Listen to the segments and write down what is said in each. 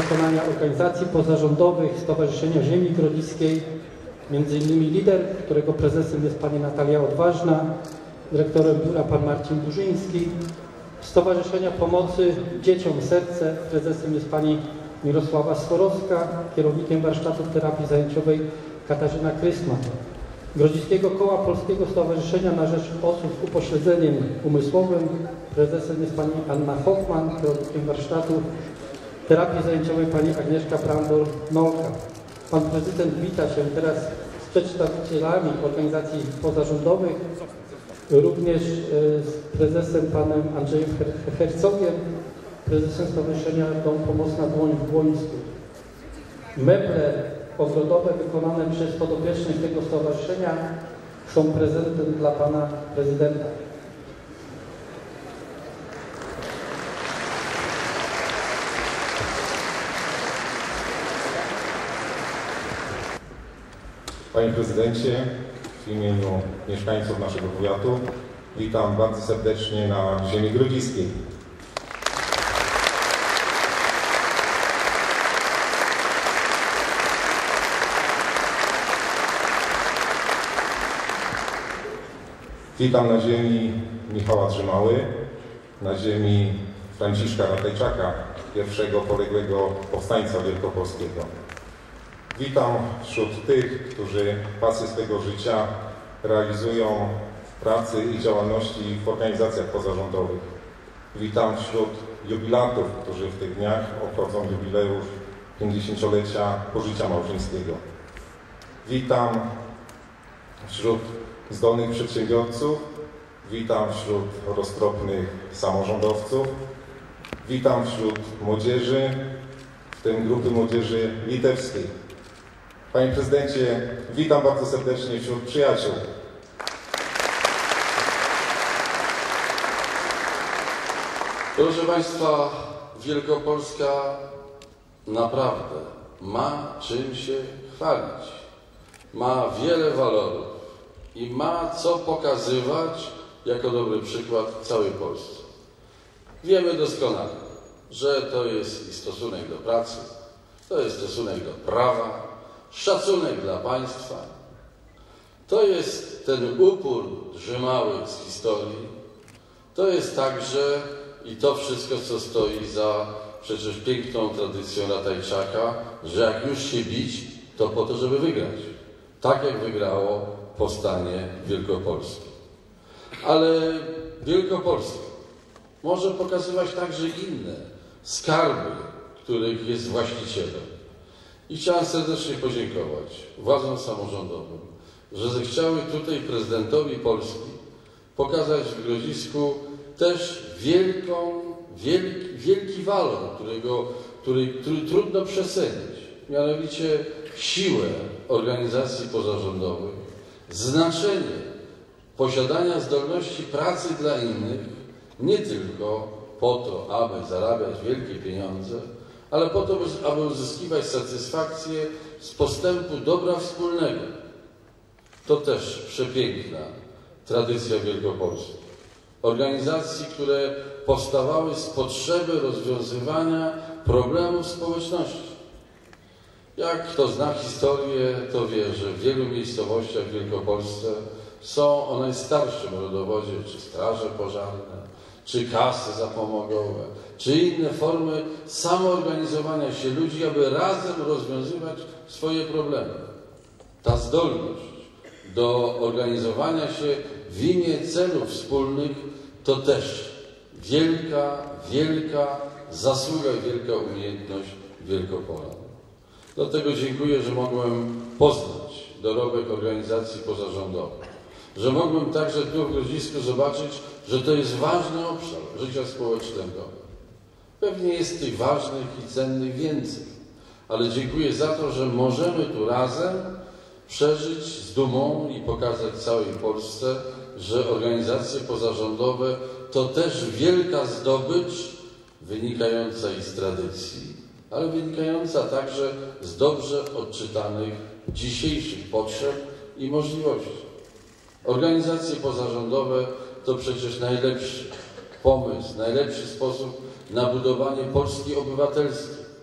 wykonania organizacji pozarządowych Stowarzyszenia Ziemi Grodziskiej, m.in. lider, którego prezesem jest pani Natalia Odważna, dyrektorem biura pan Marcin Burzyński, Stowarzyszenia Pomocy Dzieciom Serce, prezesem jest pani Mirosława Sforowska, kierownikiem warsztatów terapii zajęciowej Katarzyna Krysman. Grodziskiego Koła Polskiego Stowarzyszenia na Rzecz Osób z Upośledzeniem Umysłowym, prezesem jest pani Anna Hoffman, kierownikiem warsztatów terapii zajęciowej pani Agnieszka Brandor-Nolka. Pan prezydent wita się teraz z przedstawicielami organizacji pozarządowych, również z prezesem panem Andrzejem Hercogiem, prezesem Stowarzyszenia Dom Pomocna Dłoń w Błońsku. Meble ogrodowe wykonane przez podopiecznych tego stowarzyszenia są prezentem dla pana prezydenta. Panie prezydencie, w imieniu mieszkańców naszego powiatu witam bardzo serdecznie na ziemi grodziskiej. Witam na ziemi Michała Drzymały, na ziemi Franciszka Ratajczaka, pierwszego poległego powstańca wielkopolskiego. Witam wśród tych, którzy pasję swego życia realizują w pracy i działalności w organizacjach pozarządowych. Witam wśród jubilatów, którzy w tych dniach obchodzą jubileusz 50-lecia pożycia małżeńskiego. Witam wśród zdolnych przedsiębiorców, witam wśród roztropnych samorządowców, witam wśród młodzieży, w tym grupy młodzieży litewskiej. Panie prezydencie, witam bardzo serdecznie wśród przyjaciół. Proszę Państwa, Wielkopolska naprawdę ma czym się chwalić. Ma wiele walorów i ma co pokazywać jako dobry przykład całej Polsce. Wiemy doskonale, że to jest i stosunek do pracy, to jest stosunek do prawa, szacunek dla państwa. To jest ten upór Drzymały z historii. To jest także i to wszystko, co stoi za przecież piękną tradycją Ratajczaka, że jak już się bić, to po to, żeby wygrać. Tak jak wygrało powstanie wielkopolskie. Ale Wielkopolska może pokazywać także inne skarby, których jest właścicielem. I chciałem serdecznie podziękować władzom samorządowym, że zechciały tutaj prezydentowi Polski pokazać w Grodzisku też wielki walor, który trudno przecenić. Mianowicie siłę organizacji pozarządowych, znaczenie posiadania zdolności pracy dla innych, nie tylko po to, aby zarabiać wielkie pieniądze, ale po to, aby uzyskiwać satysfakcję z postępu dobra wspólnego. To też przepiękna tradycja Wielkopolski. Organizacji, które powstawały z potrzeby rozwiązywania problemów społeczności. Jak kto zna historię, to wie, że w wielu miejscowościach w Wielkopolsce są o najstarszym rodowodzie, czy straże pożarne, czy kasy zapomogowe, czy inne formy samoorganizowania się ludzi, aby razem rozwiązywać swoje problemy. Ta zdolność do organizowania się w imię celów wspólnych to też wielka zasługa i wielka umiejętność Wielkopolan. Dlatego dziękuję, że mogłem poznać dorobek organizacji pozarządowych, że mogłem także tu w Grodzisku zobaczyć, że to jest ważny obszar życia społecznego. Pewnie jest tych ważnych i cennych więcej, ale dziękuję za to, że możemy tu razem przeżyć z dumą i pokazać całej Polsce, że organizacje pozarządowe to też wielka zdobycz wynikająca i z tradycji, ale wynikająca także z dobrze odczytanych dzisiejszych potrzeb i możliwości. Organizacje pozarządowe to przecież najlepszy pomysł, najlepszy sposób na budowanie Polski obywatelskiej.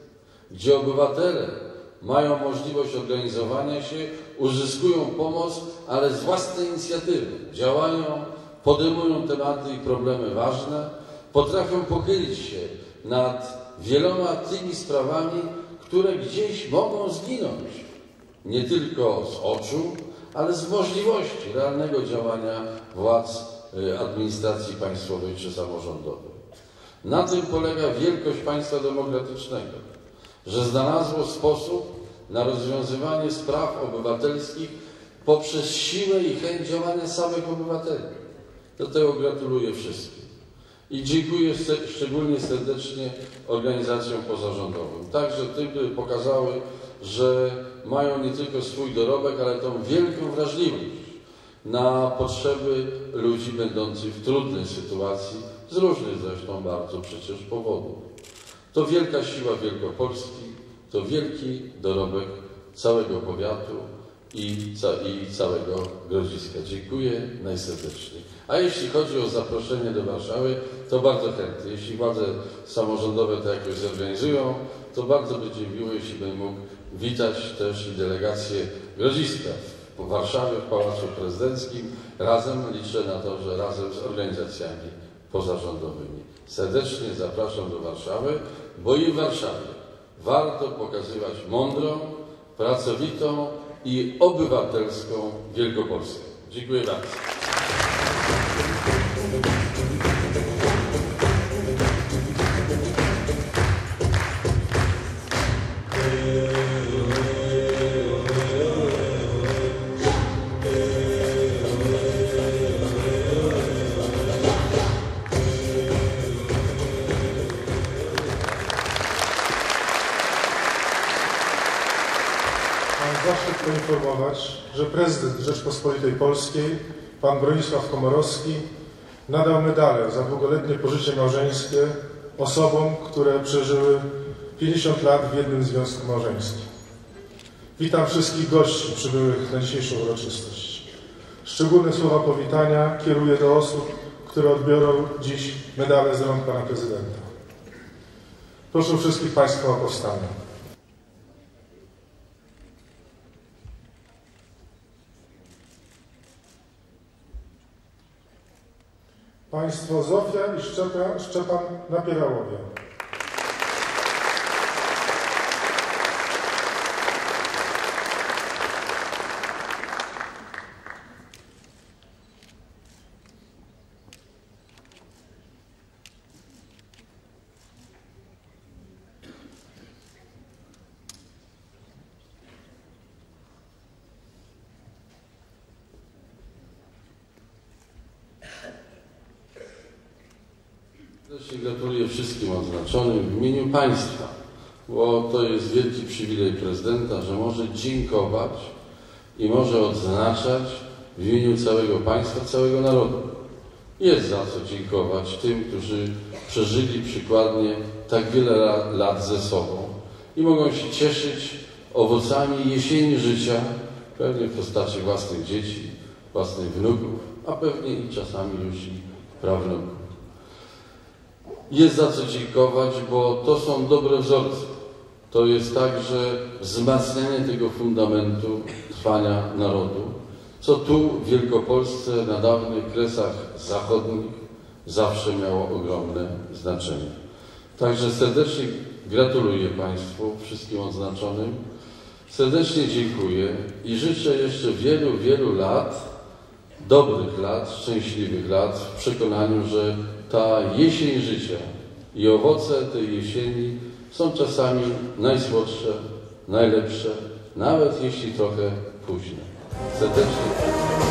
gdzie obywatele mają możliwość organizowania się, uzyskują pomoc, ale z własnej inicjatywy. Działają, podejmują tematy i problemy ważne, potrafią pochylić się nad wieloma tymi sprawami, które gdzieś mogą zginąć. Nie tylko z oczu, ale z możliwości realnego działania władz administracji państwowej czy samorządowej. Na tym polega wielkość państwa demokratycznego, że znalazło sposób na rozwiązywanie spraw obywatelskich poprzez siłę i chęć działania samych obywateli. Do tego gratuluję wszystkim. I dziękuję szczególnie serdecznie organizacjom pozarządowym. Także tym, które pokazały, że mają nie tylko swój dorobek, ale tą wielką wrażliwość na potrzeby ludzi będących w trudnej sytuacji, z różnych zresztą bardzo przecież powodów. To wielka siła Wielkopolski, to wielki dorobek całego powiatu i całego Grodziska. Dziękuję najserdeczniej. A jeśli chodzi o zaproszenie do Warszawy, to bardzo chętnie. Jeśli władze samorządowe to jakoś zorganizują, to bardzo będzie miło, jeśli będę mógł witać też i delegację Grodziska w Warszawie, w Pałacu Prezydenckim. Razem liczę na to, że razem z organizacjami pozarządowymi. Serdecznie zapraszam do Warszawy, bo i w Warszawie warto pokazywać mądrą, pracowitą i obywatelską Wielkopolskę. Dziękuję bardzo. Mam zaszczyt poinformować, że prezydent Rzeczpospolitej Polskiej, pan Bronisław Komorowski, nadał medale za długoletnie pożycie małżeńskie osobom, które przeżyły 50 lat w jednym związku małżeńskim. Witam wszystkich gości przybyłych na dzisiejszą uroczystość. Szczególne słowa powitania kieruję do osób, które odbiorą dziś medale z rąk pana prezydenta. Proszę wszystkich państwa o powstanie. Państwo Zofia i Szczepan Napierałowie. Gratuluję wszystkim odznaczonym w imieniu państwa, bo to jest wielki przywilej prezydenta, że może dziękować i może odznaczać w imieniu całego państwa, całego narodu. Jest za co dziękować tym, którzy przeżyli przykładnie tak wiele lat ze sobą i mogą się cieszyć owocami jesieni życia, pewnie w postaci własnych dzieci, własnych wnuków, a pewnie i czasami już i prawnuków. Jest za co dziękować, bo to są dobre wzorce. To jest także wzmacnianie tego fundamentu trwania narodu, co tu w Wielkopolsce na dawnych Kresach Zachodnich zawsze miało ogromne znaczenie. Także serdecznie gratuluję Państwu, wszystkim odznaczonym. Serdecznie dziękuję i życzę jeszcze wielu, wielu lat, dobrych lat, szczęśliwych lat w przekonaniu, że ta jesień życia i owoce tej jesieni są czasami najsłodsze, najlepsze, nawet jeśli trochę późne. Serdecznie.